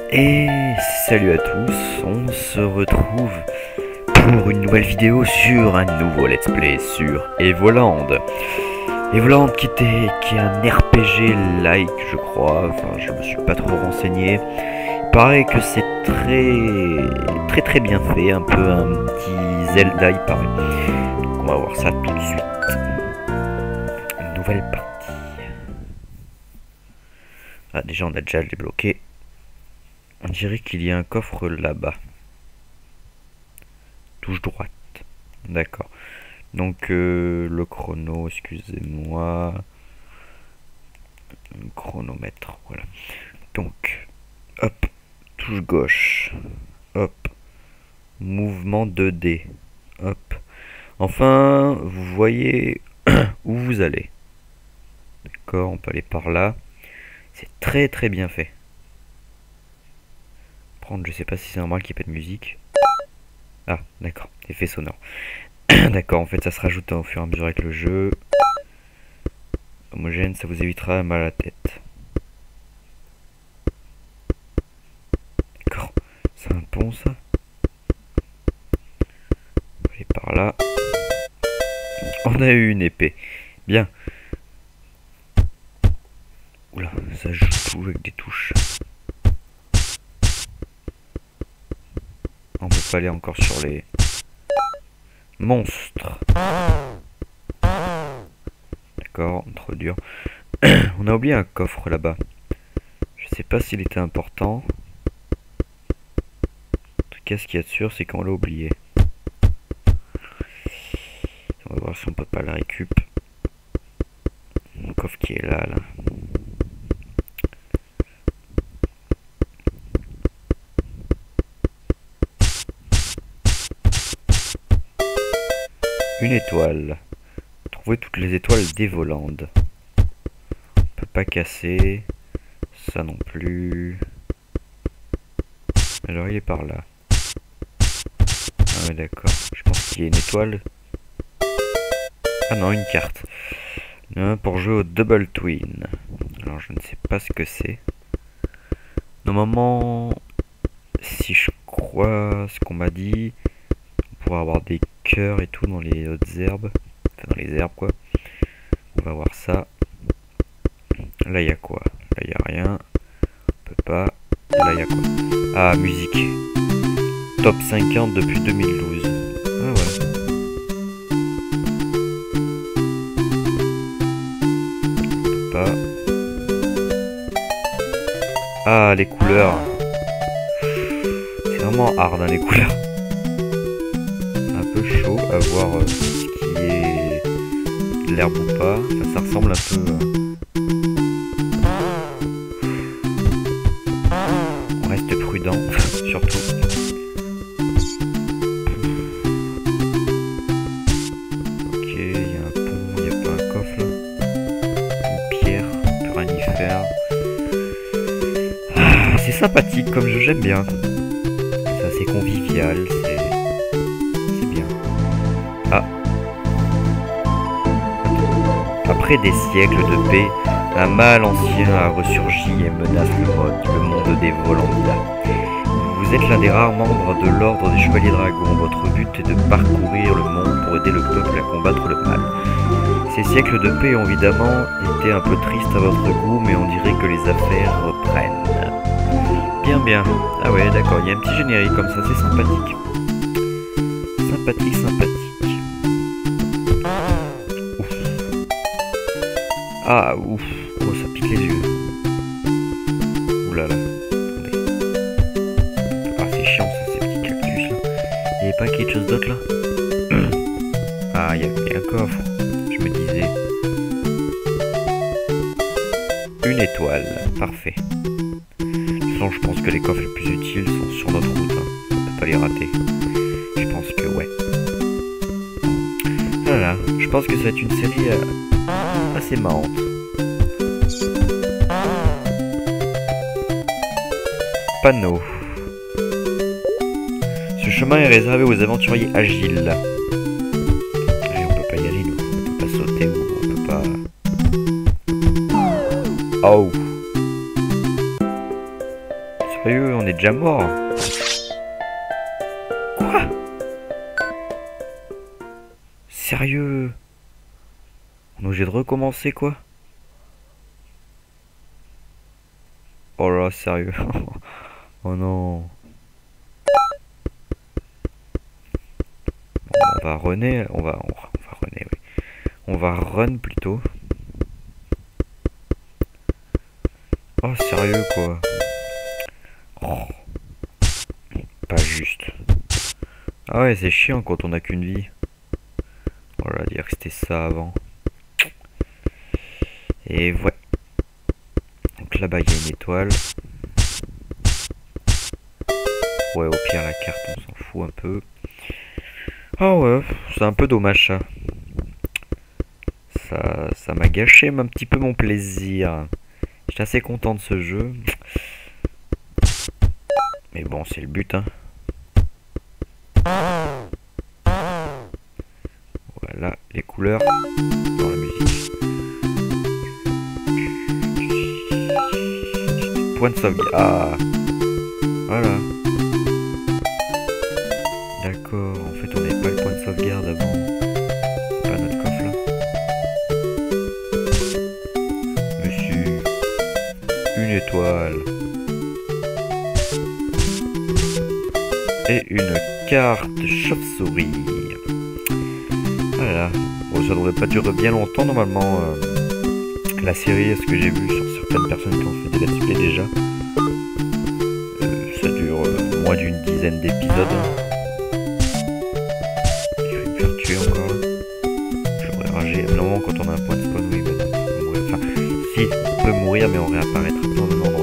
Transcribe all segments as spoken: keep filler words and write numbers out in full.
Et salut à tous, on se retrouve pour une nouvelle vidéo sur un nouveau let's play sur Evoland. Evoland qui, était, qui est un R P G like je crois, enfin je me suis pas trop renseigné. Il paraît que c'est très très très bien fait, un peu un petit Zelda il paraît. Donc on va voir ça tout de suite. Une nouvelle partie. Ah déjà on a déjà débloqué. On dirait qu'il y a un coffre là-bas. Touche droite. D'accord. Donc euh, le chrono, excusez-moi. Le chronomètre, voilà. Donc, hop, touche gauche. Hop. Mouvement deux D. Hop. Enfin, vous voyez où vous allez. D'accord, on peut aller par là. C'est très très bien fait. Je sais pas si c'est normal qu'il n'y ait pas de musique. Ah, d'accord, effet sonore. D'accord, en fait ça se rajoute au fur et à mesure avec le jeu. Homogène, ça vous évitera mal à la tête. D'accord, c'est un pont ça. On va aller par là. On a eu une épée. Bien. Oula, ça joue avec des touches. On peut pas aller encore sur les monstres. D'accord, trop dur. On a oublié un coffre là-bas. Je sais pas s'il était important. En tout cas, ce qu'il y a de sûr, c'est qu'on l'a oublié. On va voir si on peut pas le récup. Le coffre qui est là, là. Une étoile. Trouver toutes les étoiles d'Evoland. On peut pas casser. Ça non plus. Alors il est par là. Ah ouais d'accord. Je pense qu'il y a une étoile. Ah non, une carte. Non, pour jouer au Double Twin. Alors je ne sais pas ce que c'est. Normalement, si je crois ce qu'on m'a dit, on pourra avoir des cœurs et tout dans les autres herbes. Enfin dans les herbes quoi. On va voir ça. Là il y a quoi? Là il y a rien. On peut pas. Là il y a quoi? Ah, musique. Top cinquante depuis deux mille douze. Ah ouais. On peut pas. Ah, les couleurs. C'est vraiment hard hein, les couleurs. Chaud à voir euh, ce qui est de l'herbe ou pas. Enfin, ça ressemble un peu. Euh... On reste prudent, surtout. Ok, il y a un pont, il n'y a pas un coffre là. Une pierre, on peut rien y faire. Ah, c'est sympathique comme jeu, j'aime bien. C'est assez convivial, c'est. Après des siècles de paix, un mal ancien a ressurgi et menace le monde, le monde des Volanda. Vous êtes l'un des rares membres de l'ordre des Chevaliers Dragons. Votre but est de parcourir le monde pour aider le peuple à combattre le mal. Ces siècles de paix ont évidemment été un peu tristes à votre goût, mais on dirait que les affaires reprennent. Bien bien. Ah ouais d'accord, il y a un petit générique comme ça, c'est sympathique. Sympathique, sympathique. Ah ouf, oh ça pique les yeux. Oulala, attendez. Ah c'est chiant ça, ces petits cactus là. Il n'y avait pas quelque chose d'autre là? Ah il y avait un coffre, je me disais. Une étoile, parfait. De toute façon je pense que les coffres les plus utiles sont sur notre route, hein. On peut pas les rater. Je pense que ouais. Voilà, je pense que ça va être une série euh, assez marrante. Panneau. Ce chemin est réservé aux aventuriers agiles. Et on peut pas y aller nous, on peut pas sauter ou on peut pas. Oh. Sérieux, on est déjà mort. Quoi? Sérieux? On est obligé de recommencer quoi? Oh là, sérieux. Oh non. Bon, on va runner, on va, on va, on va runner, oui. On va run plutôt. Oh sérieux quoi. Oh. Pas juste. Ah ouais, c'est chiant quand on a qu'une vie. Oh là, dire que c'était ça avant. Et ouais. Donc là-bas il y a une étoile. Ouais, au pire la carte on s'en fout un peu. Oh ouais, c'est un peu dommage ça. Ça ça m'a gâché un petit peu mon plaisir. J'étais assez content de ce jeu. Mais bon, c'est le but hein. Voilà, les couleurs dans la musique. Point de sauvegarde. Ah, voilà. D'accord, en fait on n'avait pas le point de sauvegarde avant. C'est pas notre coffre là. Monsieur. Une étoile. Et une carte chauve-souris. Voilà. Bon, ça devrait pas durer bien longtemps normalement. Euh, la série, ce que j'ai vu sur certaines personnes qui ont fait des let's play déjà, euh, ça dure euh, moins d'une dizaine d'épisodes. Il va me faire tuer encore. J'aurais ragé. Normalement, quand on a un point de spawn, oui, bah, on peut mourir. Enfin, si, on peut mourir, mais on réapparaîtra dans le même endroit.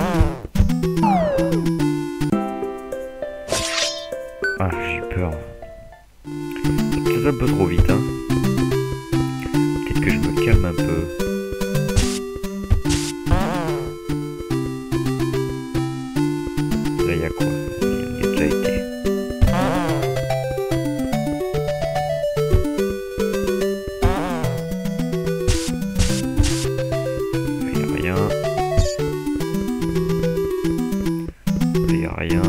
Ah, j'ai peur. C'est peut-être un peu trop vite, hein. Peut-être que je me calme un peu. Là, il y a quoi? Il y a déjà été. Il n'y a rien. Il n'y a rien.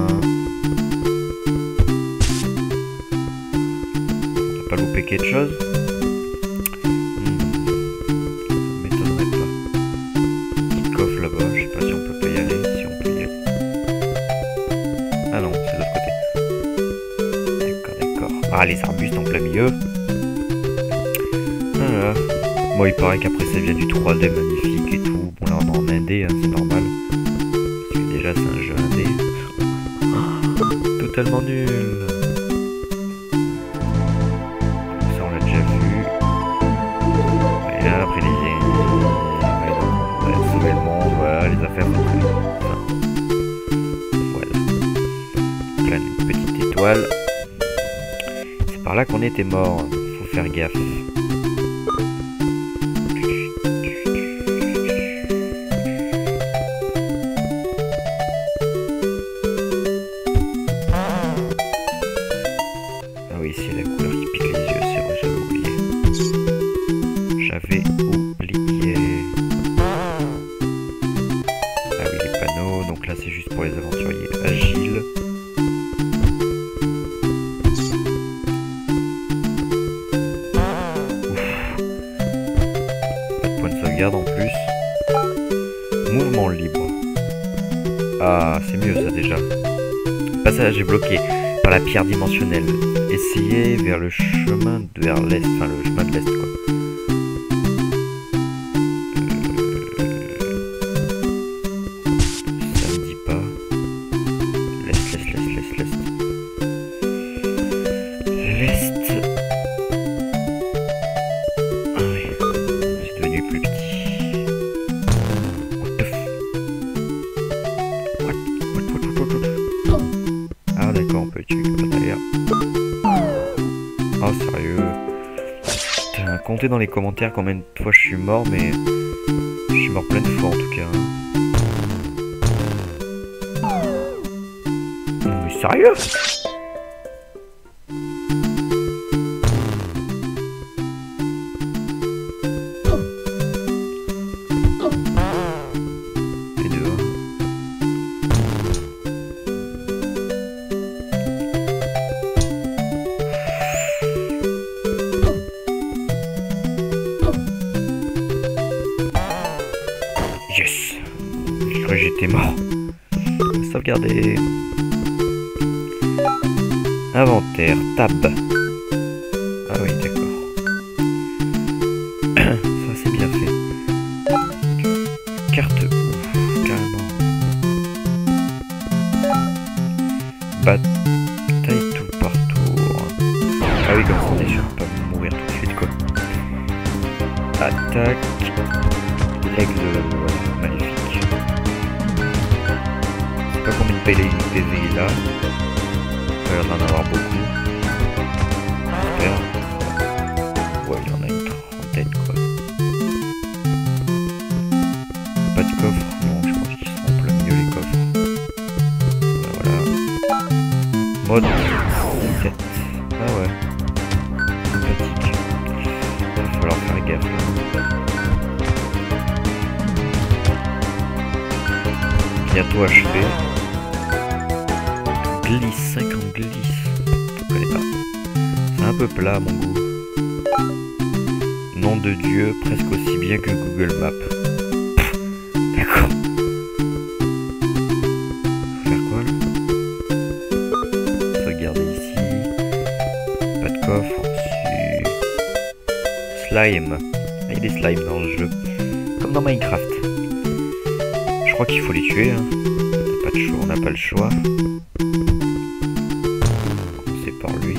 Pas louper quelque chose? Hmm. Ça m'étonnerait pas. Petit coffre là-bas, je sais pas si on peut pas y aller, si on peut y aller. Ah non, c'est de l'autre côté. D'accord, d'accord. Ah, les arbustes en plein milieu. Voilà. Bon, il paraît qu'après ça vient du trois D magnifique et tout. Bon, là on est en indé, hein, c'est normal. Parce que déjà c'est un jeu indé. Totalement nul. Après les on va sauver le monde, voilà, les affaires enfin, voilà. Là une petite étoile. C'est par là qu'on était mort, faut faire gaffe. Ah oui, c'est la couleur qui pique les yeux, c'est vrai, j'avais oublié. J'avais oublié. Ah oui, les panneaux. Donc là, c'est juste pour les aventuriers agiles. Ouf. Pas de point de sauvegarde en plus. Mouvement libre. Ah, c'est mieux ça déjà. Passage est bloqué par la pierre dimensionnelle. Essayez vers le chemin de vers l'est. Enfin, le chemin de l'est quoi. Oh sérieux. Putain, comptez dans les commentaires combien de fois je suis mort, mais je suis mort plein de fois en tout cas. Non mais sérieux? Les deux. Hein. t'es mort. Sauvegarder. Inventaire, tab. Ah oui, d'accord. Ça c'est bien fait. Carte, ouf, carrément. Bataille tout partout. Ah oui, comme ça on est sûr de pas mourir tout de suite quoi. Attaque. L'aigle, voilà, maléfique. Je sais pas combien de P V il a. Il va y en avoir beaucoup. J'espère. Ouais, il y en a une trentaine quoi. Pas de coffre. Non, je pense qu'ils seront en plein milieu les coffres. Voilà. Mode sept. Ah ouais. Sympathique. Il va falloir faire gaffe là. Bientôt achevé. Glisse, cinquante glisse. Je connais pas. C'est un peu plat à mon goût. Nom de Dieu, presque aussi bien que Google Maps. D'accord. Faut faire quoi là? Regarder ici. Pas de coffre. Dessus. Slime. Ah, il y a des slimes dans le jeu. Comme dans Minecraft. Je crois qu'il faut les tuer. Hein. Pas de choix, on n'a pas le choix. Commencer par lui.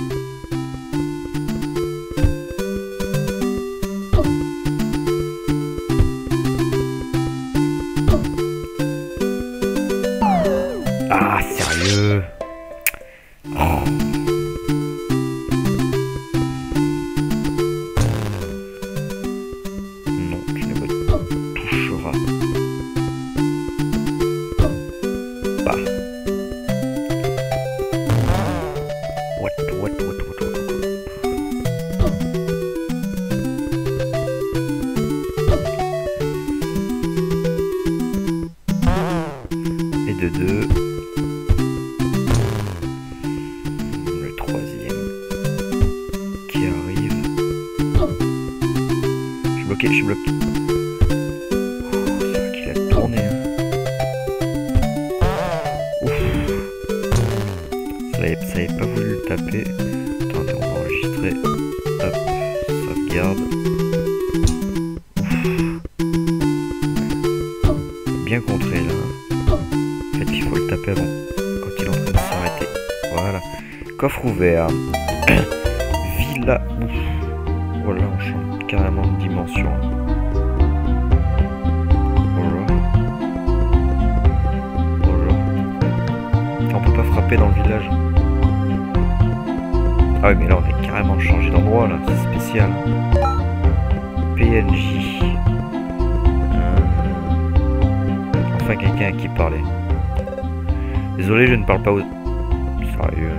Ah, sérieux? Oh. Non, je ne me touchera pas. What, what, what, what, what, what. Et de deux. Le troisième qui arrive. Je suis bloqué, je suis bloqué. C'est vrai qu'il a tourné. Hein. Ouf. Ça n'avait pas voulu le taper. Attendez, on va enregistrer. Hop, sauvegarde. Ouf. Bien contré là. En fait, il faut le taper avant. Quand il est en train de s'arrêter. Voilà. Coffre ouvert. Villa. Ouf. Voilà, on change carrément de dimension. Voilà. Voilà. On peut pas frapper dans le village. Ah oui, mais là on a carrément changé d'endroit là, c'est spécial. P N J. Euh... Enfin quelqu'un à qui parler. Désolé, je ne parle pas aux... Sérieux.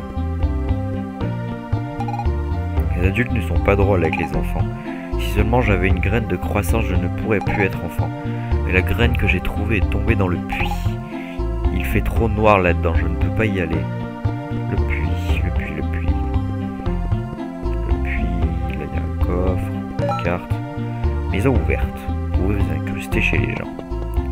Les adultes ne sont pas drôles avec les enfants. Si seulement j'avais une graine de croissance, je ne pourrais plus être enfant. Mais la graine que j'ai trouvée est tombée dans le puits. Il fait trop noir là-dedans, je ne peux pas y aller. Le puits, le puits, le puits. Le puits, là il y a un coffre, une carte. Maison ouverte. Vous pouvez vous incruster chez les gens.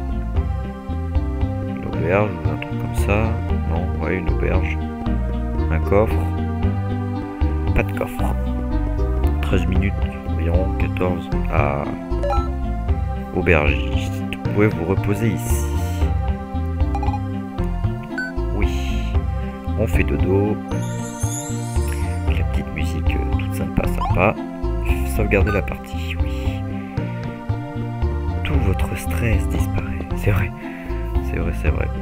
Une auberge ou un truc comme ça. Non, ouais, une auberge. Un coffre. Pas de coffre. treize minutes environ, quatorze. Ah. Aubergiste. Vous pouvez vous reposer ici. Oui. On fait dodo. La petite musique euh, toute sympa, sympa. Sauvegarder la partie, oui. Tout votre stress disparaît. C'est vrai. C'est vrai, c'est vrai.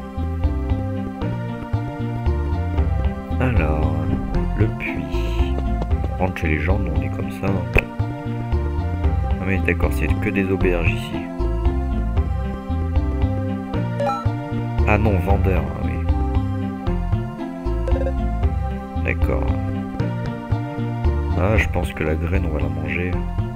Alors, le puits. On rentre chez les gens, nous on est comme ça. Ah mais d'accord, c'est que des auberges ici. Ah non, vendeur, ah oui. D'accord. Ah, je pense que la graine, on va la manger.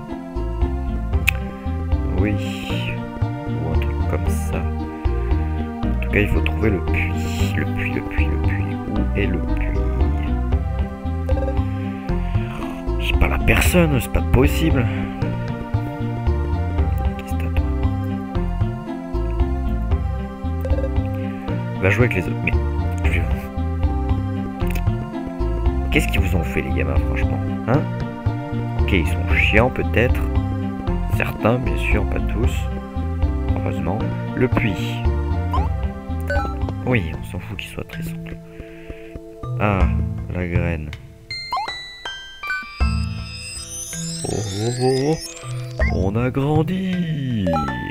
Oui. Ou un truc comme ça. En tout cas, il faut trouver le puits. Le puits, le puits, le puits. Où est le puits? J'ai pas la personne, c'est pas possible. Qu'est-ce que t'as toi? Va jouer avec les autres. Mais je vais vous... Qu'est-ce qu'ils vous ont fait les gamins, franchement, hein? Ok, ils sont chiants peut-être. Certains, bien sûr, pas tous. Heureusement. Le puits. Oui, on s'en fout qu'il soit très simple. Ah, la graine. Oh, oh, oh, on a grandi.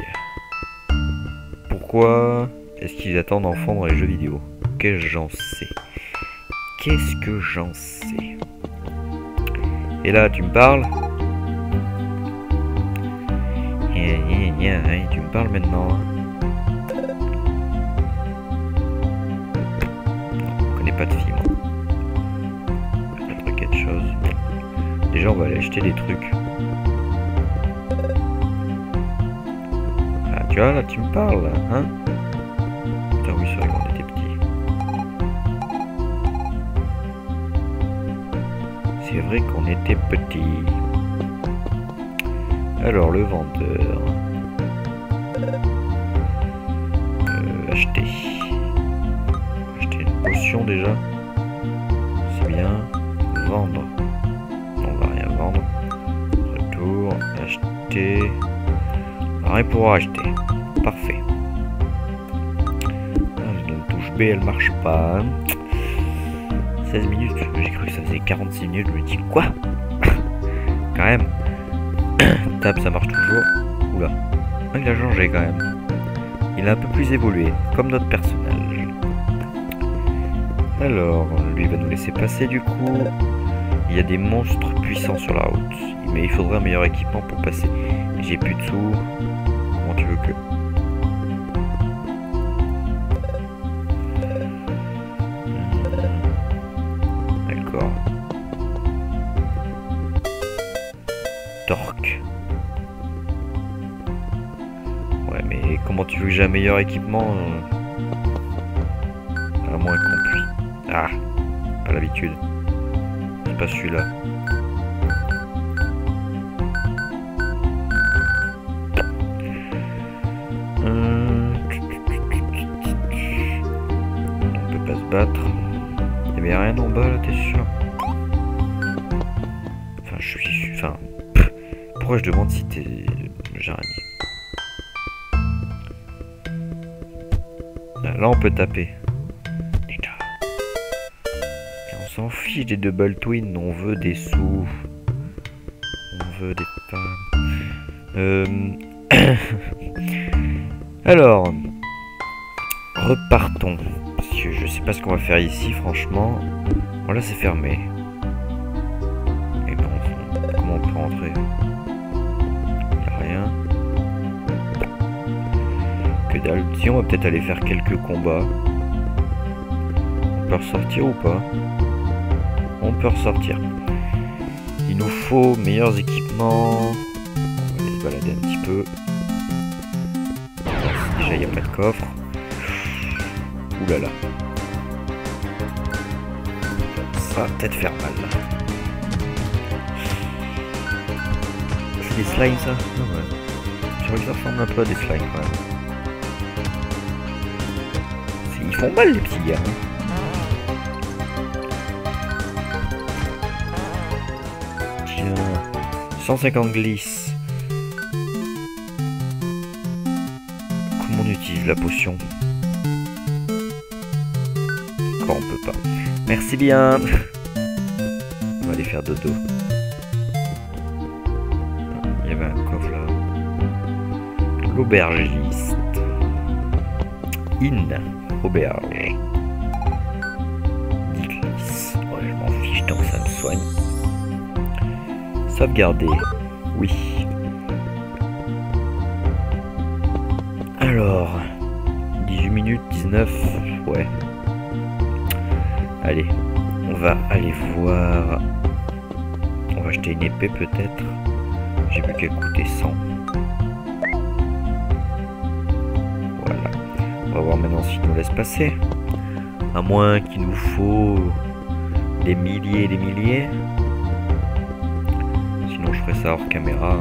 Pourquoi est-ce qu'ils attendent enfants dans les jeux vidéo? Qu'est-ce que j'en sais? Qu'est-ce que j'en sais? Et là, tu me parles? Nya, nya, nya, hein, tu me parles maintenant, hein? Non, on connaît pas de film. On va faire quelque chose. Déjà, on va aller acheter des trucs. Ah, tu vois, là, tu me parles, hein? Putain, oui, c'est vrai qu'on était petits. C'est vrai qu'on était petits. Alors, le vendeur. Euh, acheter. Acheter une potion déjà. C'est bien. Vendre. On va rien vendre. Retour. Acheter. Rien pour acheter. Parfait. Ah, la touche B, elle marche pas. seize minutes. J'ai cru que ça faisait quarante-six minutes. Je me dis quoi? Quand même. Tab, ça marche toujours. Oula. Ah, il a changé quand même. Il a un peu plus évolué. Comme notre personnage. Alors, lui va nous laisser passer du coup. Il y a des monstres puissants sur la route. Mais il faudrait un meilleur équipement pour passer. J'ai plus de sous. Comment tu veux que... D'accord. Torque. Ouais, mais comment tu veux que j'ai un meilleur équipement euh... à moins qu'on puisse... Ah, pas l'habitude. C'est pas celui-là. Battre. Il n'y avait rien en bas là, t'es sûr? Enfin, je suis... Enfin... Pff, pourquoi je demande si t'es... Jarnier. Là, là, on peut taper. Et on s'en fiche des double twins, on veut des sous. On veut des femmes. Euh... Alors... Repartons. Je sais pas ce qu'on va faire ici, franchement. Bon, là, c'est fermé. Et bon, comment on peut rentrer? Y'a rien. Que dalle. Si, on va peut-être aller faire quelques combats. On peut ressortir ou pas? On peut ressortir. Il nous faut meilleurs équipements. On va aller se balader un petit peu. Déjà, il n'y a pas de coffre. Ouh là là. Ça va peut-être faire mal. C'est des slimes ça? Ah ouais. Je vois que ça ressemble un peu à des slimes quand même. Ils font mal les petits gars. Hein. Tiens. cent cinquante glisse. Comment on utilise la potion? On peut pas. Merci bien. On va aller faire dodo. Il y avait un coffre là. L'aubergiste. In. Auberge. dix glisses. Ouais, je m'en fiche tant que ça me soigne. Sauvegarder. Oui. Alors. dix-huit minutes, dix-neuf. Ouais. Allez, on va aller voir. On va acheter une épée peut-être. J'ai vu qu'elle coûtait cent. Voilà. On va voir maintenant s'il nous laisse passer. À moins qu'il nous faut des milliers et des milliers. Sinon je ferai ça hors caméra.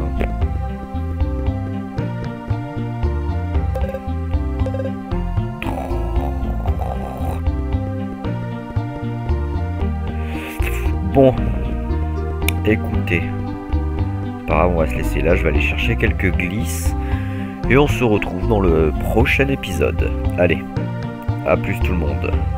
Bon, écoutez, apparemment on va se laisser là, je vais aller chercher quelques glisses et on se retrouve dans le prochain épisode. Allez, à plus tout le monde.